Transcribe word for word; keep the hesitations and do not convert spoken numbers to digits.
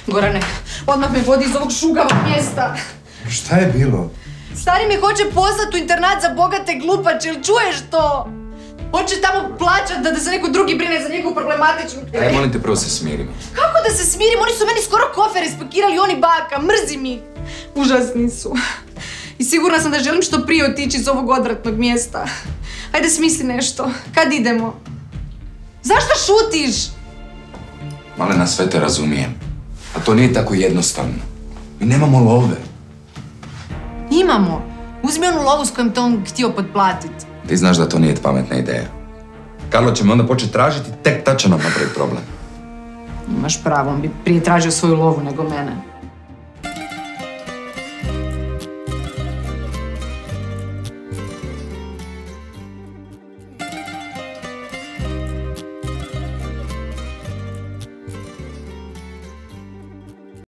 Gorane, odmah me vodi iz ovog šugavog mjesta. Šta je bilo? Stari me hoće poslati u internat za bogate glupače, ili čuješ to? Hoće tamo plaćati da, da se neko drugi brine za njegovu problematičnu... Aj, molim te, prvo se smirimo. Kako da se smirim? Oni su meni skoro kofere spakirali, oni baka, mrzim ih. Užasni su. I sigurna sam da želim što prije otići iz ovog odvratnog mjesta. Ajde smisli nešto. Kad idemo? Zašto šutiš? Malena, sve te razumijem. A to nije tako jednostavno. Mi nemamo love. Imamo. Uzmi onu lovu s kojom te on htio potplatiti. Ti znaš da to nije pametna ideja. Karlo će me onda početi tražiti, tek tad će nam napraviti problem. Imaš pravo, on bi prije tražio svoju lovu nego mene.